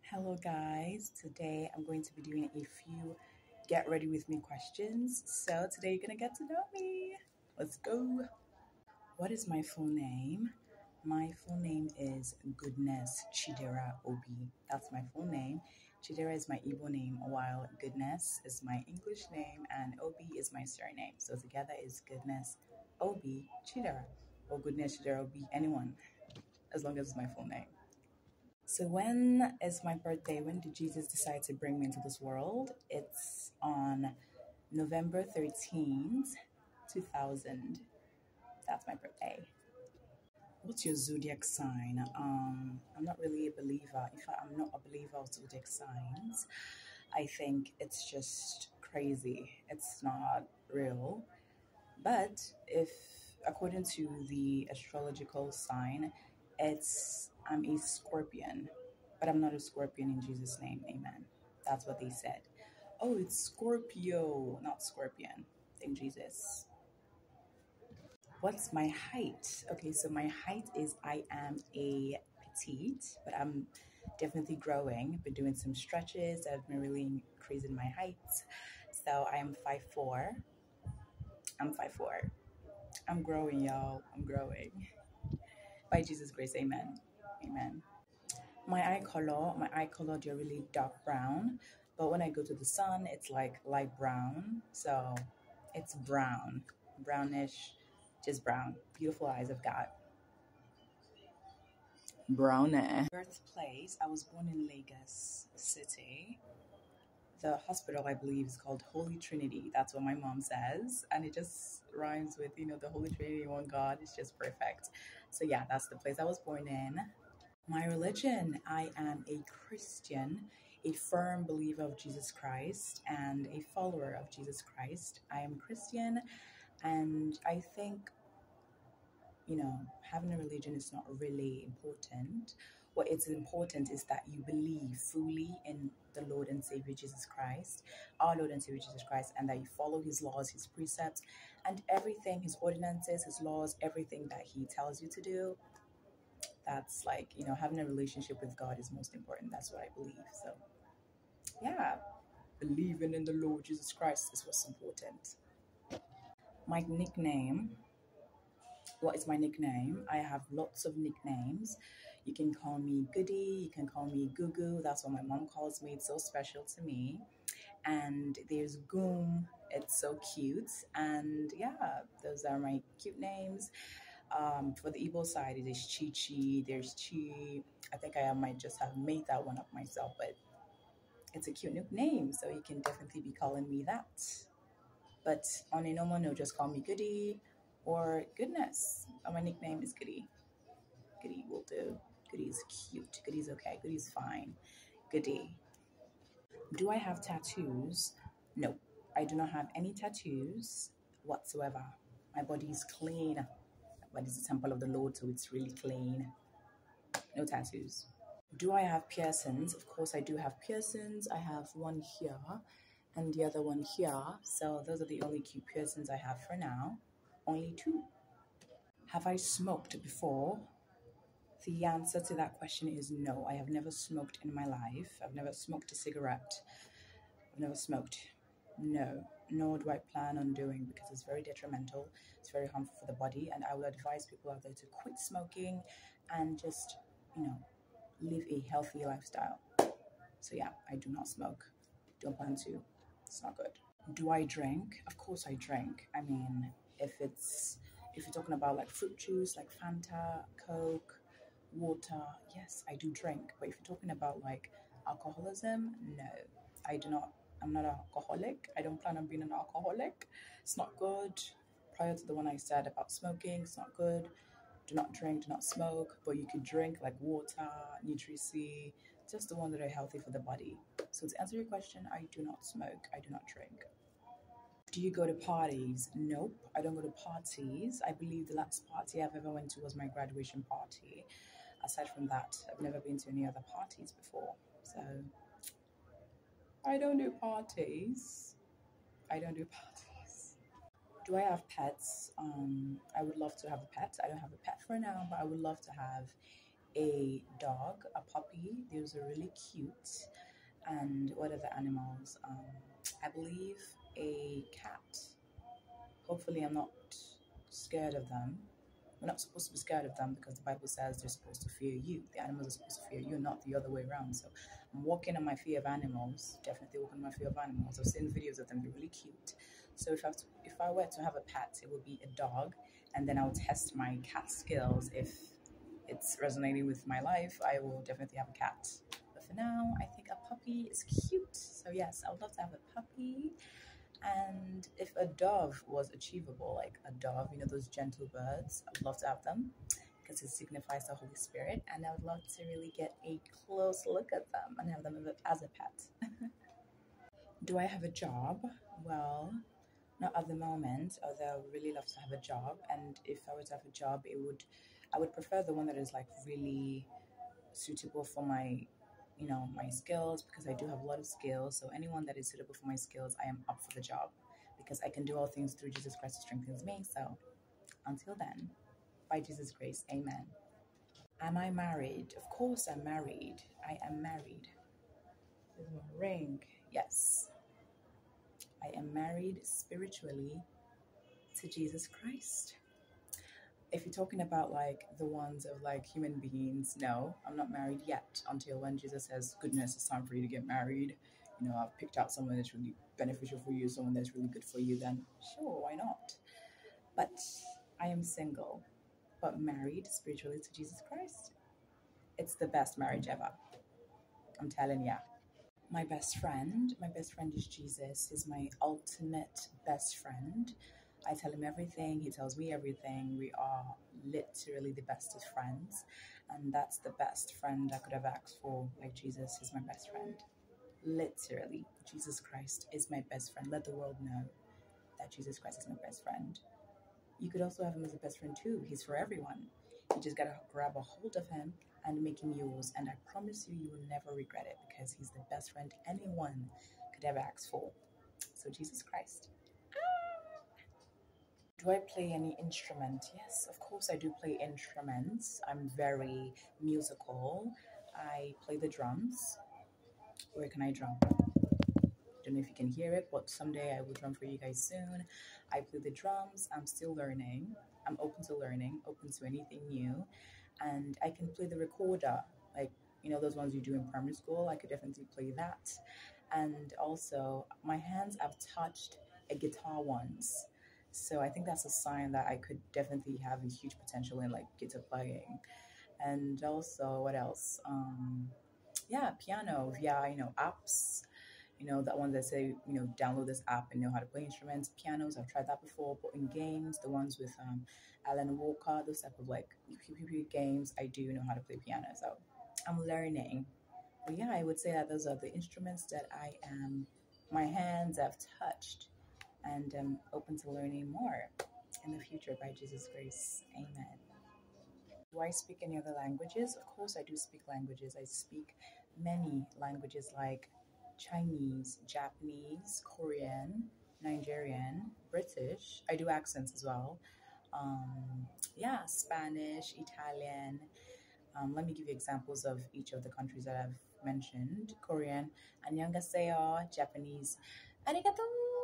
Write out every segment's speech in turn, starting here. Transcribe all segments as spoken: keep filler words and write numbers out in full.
Hello, guys. Today I'm going to be doing a few get ready with me questions. So, today you're going to get to know me. Let's go. What is my full name? My full name is Goodness Chidera Obi. That's my full name. Chidera is my Igbo name, while Goodness is my English name, and Obi is my surname. So, together is Goodness Obi Chidera, or Goodness Chidera Obi, anyone, as long as it's my full name. So, when is my birthday? When did Jesus decide to bring me into this world? It's on November thirteenth, two thousand. That's my birthday. What's your zodiac sign? Um, I'm not really a believer. In fact, I'm not a believer of zodiac signs. I think it's just crazy. It's not real. But if, according to the astrological sign, it's I'm a scorpion, but I'm not a scorpion in Jesus' name. Amen. That's what they said. Oh, it's Scorpio, not scorpion. Thank Jesus. What's my height? Okay, so my height is I am a petite, but I'm definitely growing. Been doing some stretches. I've been really increasing my height. So I am five foot four. I'm five foot four. I'm growing, y'all. I'm growing. By Jesus' grace, amen. Amen. My eye color, my eye color, they're really dark brown. But when I go to the sun, it's like light brown. So it's brown, brownish, just brown. Beautiful eyes I've got. Brownie. Birthplace, I was born in Lagos City. The hospital, I believe, is called Holy Trinity. That's what my mom says. And it just rhymes with, you know, the Holy Trinity, one God. It's just perfect. So, yeah, that's the place I was born in. My religion, I am a Christian, a firm believer of Jesus Christ, and a follower of Jesus Christ. I am Christian, and I think, you know, having a religion is not really important. What is important is that you believe fully in the Lord and Savior Jesus Christ, our Lord and Savior Jesus Christ, and that you follow his laws, his precepts, and everything, his ordinances, his laws, everything that he tells you to do. That's like, you know, having a relationship with God is most important. That's what I believe. So, yeah, believing in the Lord Jesus Christ is what's important. My nickname. What is my nickname? I have lots of nicknames. You can call me Goody, you can call me Gugu. That's what my mom calls me. It's so special to me. And there's Goom. It's so cute. And yeah, those are my cute names. Um, for the Igbo side, it is Chi Chi. There's Chi. I think I might just have made that one up myself, but it's a cute nickname. So you can definitely be calling me that. But on a normal note, just call me Goody or Goodness. Oh, my nickname is Goody. Goody will do. Goody is cute. Goody's okay. Goody's fine. Goody. Do I have tattoos? No, I do not have any tattoos whatsoever. My body is clean. My body is the temple of the Lord, so it's really clean. No tattoos. Do I have piercings? Of course, I do have piercings. I have one here and the other one here. So those are the only cute piercings I have for now. Only two. Have I smoked before? The answer to that question is no. I have never smoked in my life. I've never smoked a cigarette. I've never smoked. No. Nor do I plan on doing, because it's very detrimental. It's very harmful for the body. And I would advise people out there to quit smoking and just, you know, live a healthy lifestyle. So yeah, I do not smoke. Don't plan to. It's not good. Do I drink? Of course I drink. I mean, if it's if you're talking about like fruit juice, like Fanta, Coke, water, yes, I do drink. But if you're talking about like alcoholism, no, I do not. I'm not an alcoholic. I don't plan on being an alcoholic. It's not good. Prior to the one I said about smoking, it's not good. Do not drink, do not smoke, but you could drink like water, Nutri-C, just the ones that are healthy for the body. So to answer your question, I do not smoke, I do not drink. Do you go to parties? Nope, I don't go to parties. I believe the last party I've ever went to was my graduation party. Aside from that, I've never been to any other parties before. So I don't do parties. I don't do parties. Do I have pets? Um, I would love to have a pet. I don't have a pet for now, but I would love to have a dog, a puppy. Those are really cute. And what other animals? Um, I believe a cat. Hopefully, I'm not scared of them. We're not supposed to be scared of them because the Bible says they're supposed to fear you. The animals are supposed to fear you, not the other way around. So I'm walking on my fear of animals. Definitely walking on my fear of animals. I've seen videos of them. They're really cute. So if I to, if I were to have a pet, it would be a dog, and then I'll test my cat skills. If it's resonating with my life, I will definitely have a cat. But for now, I think a puppy is cute. So yes, I would love to have a puppy. And if a dove was achievable, like a dove, you know, those gentle birds, I'd love to have them because it signifies the Holy Spirit. And I would love to really get a close look at them and have them as a pet. Do I have a job? Well, not at the moment, although I would really love to have a job. And if I were to have a job, it would, I would prefer the one that is like really suitable for my you know my skills, because I do have a lot of skills. So anyone that is suitable for my skills, I am up for the job, because I can do all things through Jesus Christ who strengthens me. So until then, by Jesus' grace, amen. Am I married? Of course I'm married. I am married. This is my ring. Yes, I am married spiritually to Jesus Christ. If you're talking about like the ones of like human beings, no, I'm not married yet, until when Jesus says, goodness, it's time for you to get married. You know, I've picked out someone that's really beneficial for you, someone that's really good for you, then sure, why not? But I am single, but married spiritually to Jesus Christ. It's the best marriage ever. I'm telling ya. My best friend, my best friend is Jesus. He's my ultimate best friend. I tell him everything, he tells me everything. We are literally the best of friends, and that's the best friend I could have asked for. Like, Jesus is my best friend. Literally, Jesus Christ is my best friend. Let the world know that Jesus Christ is my best friend. You could also have him as a best friend too. He's for everyone. You just gotta grab a hold of him and make him yours, and I promise you, you will never regret it, because he's the best friend anyone could ever ask for. So Jesus Christ. Do I play any instrument? Yes, of course I do play instruments. I'm very musical. I play the drums. Where can I drum? Don't know if you can hear it, but someday I will drum for you guys soon. I play the drums. I'm still learning. I'm open to learning, open to anything new. And I can play the recorder, like, you know, those ones you do in primary school. I could definitely play that. And also, my hands have touched a guitar once. So I think that's a sign that I could definitely have a huge potential in like guitar playing. And also, what else? Um, yeah, piano via, you know, apps. You know, that one that say, you know, download this app and know how to play instruments. Pianos, I've tried that before, but in games, the ones with um, Alan Walker, those type of like games, I do know how to play piano. So I'm learning. But yeah, I would say that those are the instruments that I am, my hands have touched, and I'm open to learning more in the future by Jesus' grace. Amen. Do I speak any other languages? Of course, I do speak languages. I speak many languages like Chinese, Japanese, Korean, Nigerian, British. I do accents as well. Um, yeah, Spanish, Italian. Um, let me give you examples of each of the countries that I've mentioned. Korean, annyeonghaseyo. Japanese, arigato.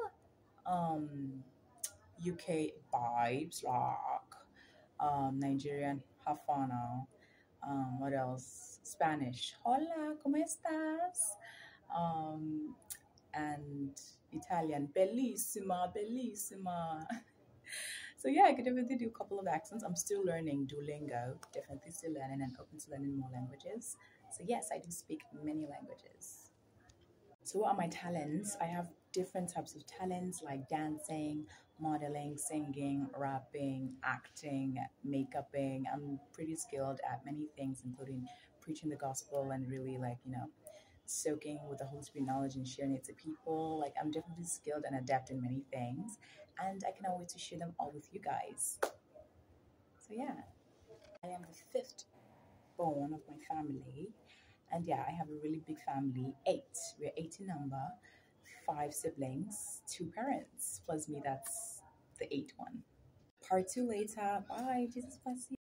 Um, U K, vibes, rock. Um, Nigerian, Hafana. Um, what else? Spanish, hola, ¿cómo estás? Um, and Italian, bellissima, bellissima. So yeah, I could definitely do a couple of accents. I'm still learning Duolingo, definitely still learning and open to learning more languages. So yes, I do speak many languages. So what are my talents? I have different types of talents like dancing, modeling, singing, rapping, acting, makeuping. I'm pretty skilled at many things, including preaching the gospel and really like, you know, soaking with the Holy Spirit knowledge and sharing it to people. Like, I'm definitely skilled and adept in many things, and I cannot wait to share them all with you guys. So yeah, I am the fifth born of my family, and yeah, I have a really big family. Eight. We're eight in number. Five siblings, two parents, plus me. That's the eight one. Part two later. Bye. Jesus bless you.